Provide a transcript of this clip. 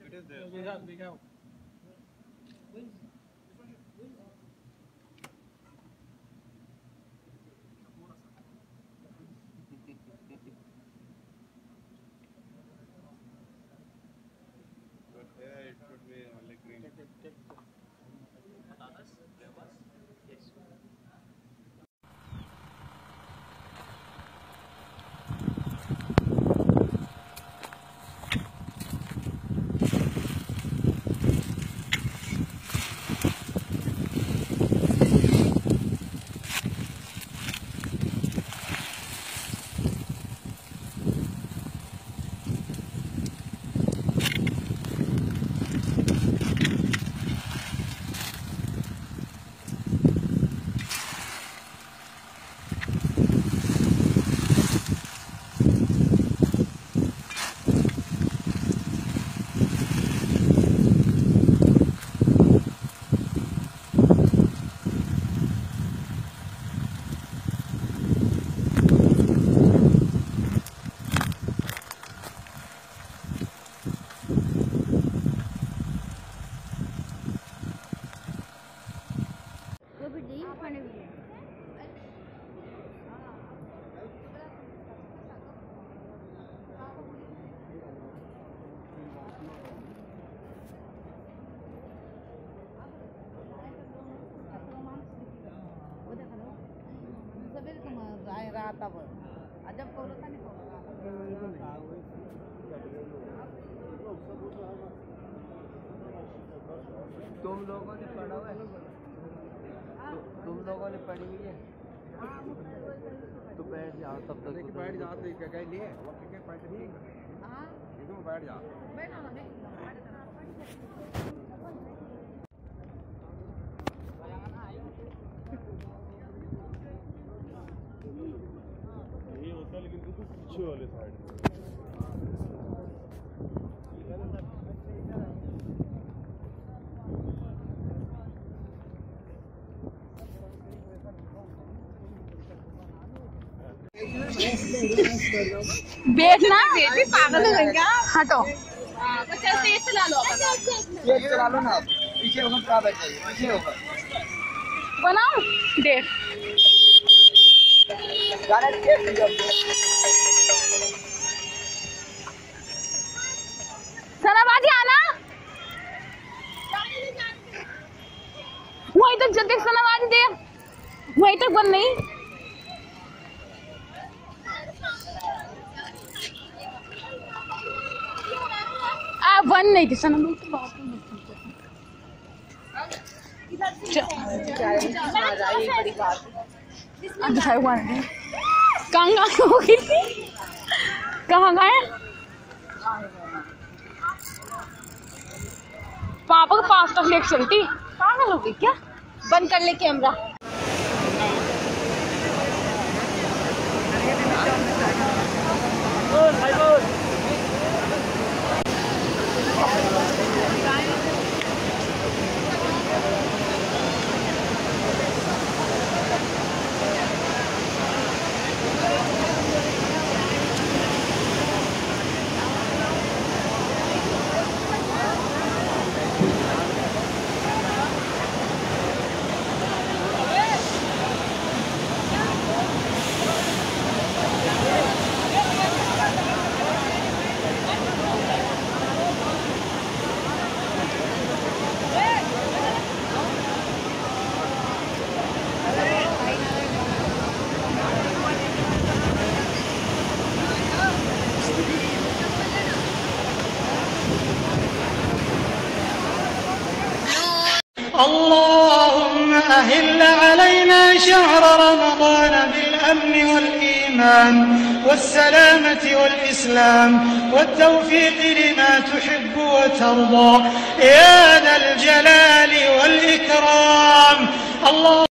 It is there. We have. But here it should be only green. Bananas, flavors. Yes. तुम लोगों ने पढ़ा हुआ है? तुम लोगों ने पढ़ी हुई है? तो बैठ जाओ तब तक। बैठ जाओ तो क्या कह लिए? वो क्या बैठ नहीं? हाँ। इसमें बैठ जाओ। बैठो ना देख। ये होता है लेकिन बिल्कुल पीछे वाले साइड में। बैठना बेटी पागल हो गई क्या? हटो। तेज चला लो। तेज चला लो ना। पीछे होकर क्या बैठ जाइए? पीछे होकर। बनाओ देख। सनाबाजी आना। वहीं तक जब देख सनाबाजी दे। वहीं तक बंद नहीं। वन नहीं थी सनम तो बात कहाँ गए? पापा के पास तक लेके चलती। पागल हो गई क्या? बंद कर ले कैमरा। اللهم أهل علينا شهر رمضان بالأمن والإيمان والسلامة والإسلام والتوفيق لما تحب وترضى يا ذا الجلال والإكرام. الله